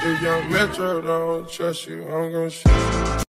If Young Metro don't trust you, I'm gon' shoot.